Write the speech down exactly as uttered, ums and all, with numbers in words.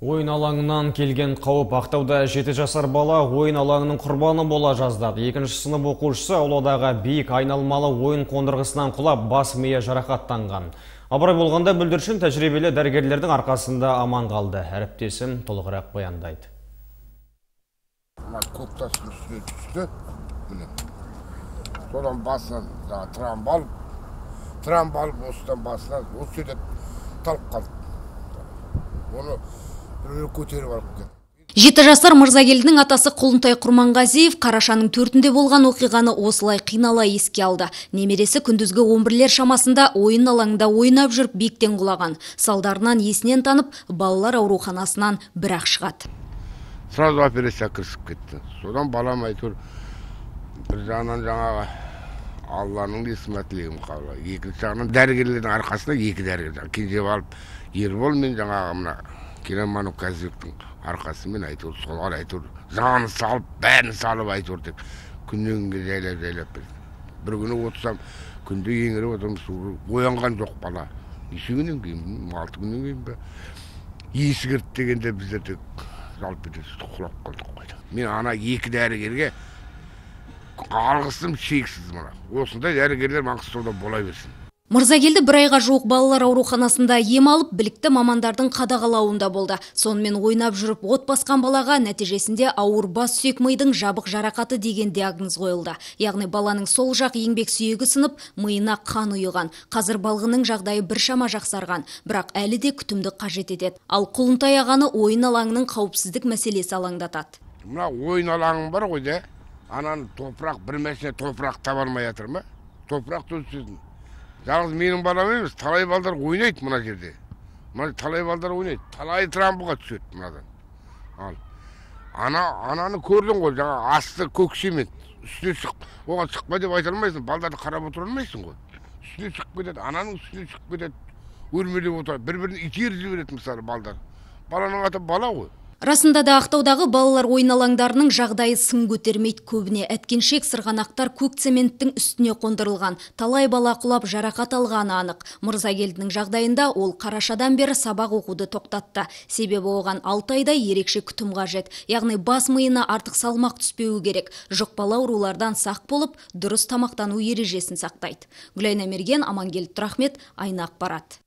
Ойын алаңынан келген қауіп. Ақтауда жеті жасар бала ойын алаңының құрбаны бола жаздады. Екінші сынып оқушысы ауладағы биік айналмалы ойын қондырғысынан құлап, бас миы жарақаттанған. Абырой болғанда бүлдіршін тәжірибелі дәрігерлердің арқасында аман қалды. Әріптесім толығырақ баяндайды. Көктастың үстіне түсті. Содан басынан трамбал, трамбал осыдан басынан осы жерде талып қалды. Оны бір көтеріп алып кетті. Жеті жасар Мырзагелдінің атасы Құлынтай Құрманғазиев қарашаның төртінде болған оқиғаны осылай қинала еске алды. Немересі күндізгі он бірлер шамасында ойын алаңында ойнап жүріп биіктен құлаған. Салдарынан есінен танып, балалар ауруханасынан бір-ақ шығады. Сразу операция кірісіп кетті. Содан балам айтыр, бір жағынан жаңағы Алланың есімі тілегім қалды. Екінші жағынан дәрігерлердің арқасында екі дәрігер. Кенжеп алып, Ербол мен жаңағы мына Келеману Казбектің арқасымен айтыр, солар айтыр, жаны салып, бәрін салып айтыр деп. Күннен күнге жайлап жайлап берді. Бір күні отырсам, күнде еңіреп отырмын, су оянған жоқ бала. Неше күннен кейін, алты күннен кейін бе. Есі кірді дегенде біздер де жалп ете құлап қалдық қойды. Мен ана екі дәрігерге алғысым шексіз мына. Осындай дәрігерлер Маңғыстауда бола берсін. Мырзагелді бір айға жуық балалар ауруханасында ем алып, білікті мамандардың қадағалауында болды. Сонымен ойнап жүріп от басқан балаға нәтижесінде ауыр бас сүйек мидың жабық жарақаты деген диагноз қойылды. Яғни баланың сол жақ еңбек сүйегі сынып, миына қан ұйыған. Қазір балғының жағдайы біршама жақсарған, бірақ әлі де күтімді қажет етеді. Ал Құлынтай ағаны ойын алаңының қауіпсіздік мәселесі алаңдатады. Мына ойын алаңы бар ғой да, ананы топырақ, бір мәсіне топырақ таба алмай жатыр ма? Топырақ төсесін. Жалғыз менің балам емес, талай балдар ойнайды мына жерде. Мына талай балдар ойнайды. Талай трамбуға түседі мынадан. Ал. Ана, ананы көрдің ғой, жаңа асты көкшемет. Үстіне шық, оған шықпа деп айта алмайсың, балдарды қарап отыра алмайсың ғой. Үстіне шығып кетеді, ананың үстіне шығып кетеді. Өрмелеп отырады, бір-бірін итеріп жібереді мысалы балдар. Баланың аты бала ғой. Расында да Ақтаудағы балалар ойын алаңдарының жағдайы сын көтермейді. Көбіне әткеншек сырғанақтар көк цементтің үстіне қондырылған. Талай бала құлап жарақат алғаны анық. Мырзагелдінің жағдайында ол қарашадан бері сабақ оқуды тоқтатты. Себебі оған алты айда ерекше күтім қажет. Яғни бас миына артық салмақ түспеуі керек. Жұқпалы аурулардан сақ болып, дұрыс тамақтану ережесін сақтайды. Гүлайна Мерген, Амангелді Тұрахмет, Айна ақпарат.